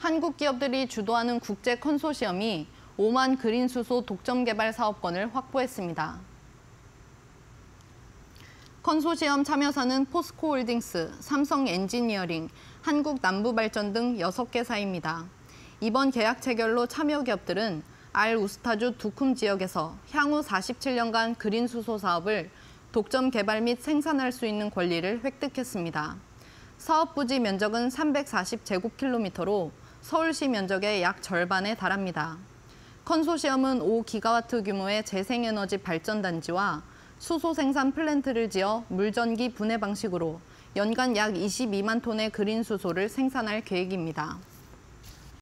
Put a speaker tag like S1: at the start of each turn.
S1: 한국 기업들이 주도하는 국제 컨소시엄이 오만 그린 수소 독점 개발 사업권을 확보했습니다. 컨소시엄 참여사는 포스코홀딩스, 삼성 엔지니어링, 한국남부발전 등 6개사입니다. 이번 계약 체결로 참여 기업들은 알-우스타주 두쿰 지역에서 향후 47년간 그린 수소 사업을 독점 개발 및 생산할 수 있는 권리를 획득했습니다. 사업 부지 면적은 340제곱킬로미터로 서울시 면적의 약 절반에 달합니다. 컨소시엄은 5기가와트 규모의 재생에너지 발전단지와 수소 생산 플랜트를 지어 물전기 분해 방식으로 연간 약 22만 톤의 그린 수소를 생산할 계획입니다.